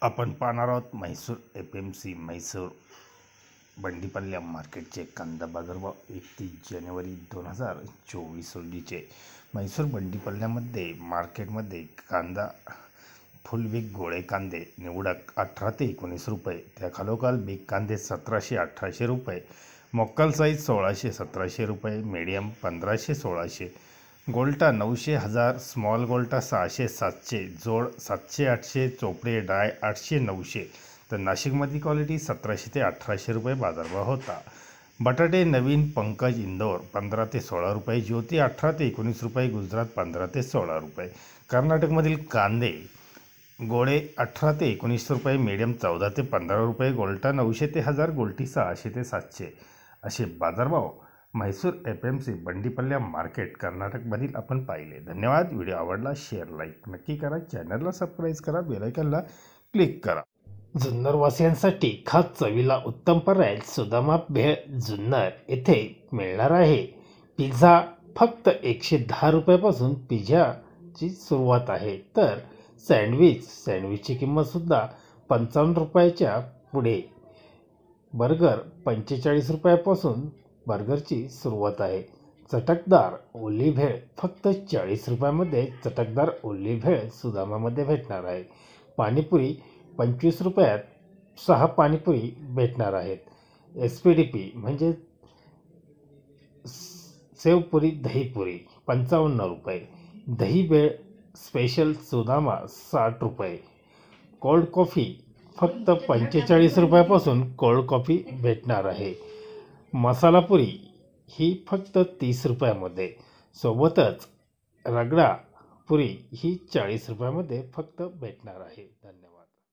आपण पाहणार आहोत म्हैसूर FMC म्हैसूर बंडीपल्ल्या मार्केटचे कांदा बाजारभाव 31 जानेवारी 2024 रोजीचे। म्हैसूर बंडीपल्ल्यामध्ये मार्केटमध्ये कांदा फुल बिग गोळे कांदे निवडक 18 ते 19 रुपये, त्याखालोखाल बिग कांदे 1700-1800 रुपये, मोक्कल साईज 1600-1700 रुपये, मीडियम 1500-1600, गोल्टा 900-1000, स्मॉल गोल्टा 600-700, जोड 700-800, चोपडे डाय 800-900, तर नाशिकमधली क्वालिटी 1700 ते 1800 रुपये बाजारभाव होता। बटाटे नवीन पंकज इंदोर 15 ते 16 रुपये, ज्योती 18 ते 19 रुपये, गुजरात 15 ते 16 रुपये। कर्नाटकमधील कांदे गोळे 18 ते 19 रुपये, मीडियम 14 ते 15 रुपये, गोल्टा 900 ते 1000, गोल्टी 600 ते 700 असे बाजारभाव म्हैसूर FMC बंडीपल्ल्या मार्केट कर्नाटकमधील आपण पाहिले। धन्यवाद। व्हिडिओ आवडला शेअर लाईक नक्की करा, चॅनलला सबस्क्राईब करा, बेल आयकॉनला क्लिक करा। जुन्नरवासियांसाठी खास चवीला उत्तम पर्याय सुदामा भेळ जुन्नर येथे मिळणार आहे। पिझ्झा फक्त 110 रुपयापासून पिझ्झाची सुरुवात आहे, तर सँडविचची किंमतसुद्धा 55 रुपयाच्या पुढे। बर्गर 45 रुपयापासून बर्गरची सुरुवात आहे। चटकदार ओली भेळ फक्त 40 रुपयामध्ये चटकदार ओली भेळ सुदामामध्ये भेटणार आहे। पाणीपुरी 25 रुपयात 6 पाणीपुरी भेटणार आहेत। SPDP म्हणजे सेवपुरी दहीपुरी 55 रुपये, दही भेळ स्पेशल सुदामा 60 रुपये, कोल्ड कॉफी फक्त 45 रुपयापासून कोल्ड कॉफी भेटणार आहे। मसालापुरी ही फक्त 30 रुपयामध्ये, सोबतच रगडा पुरी ही 40 रुपयामध्ये फक्त भेटणार आहे। धन्यवाद।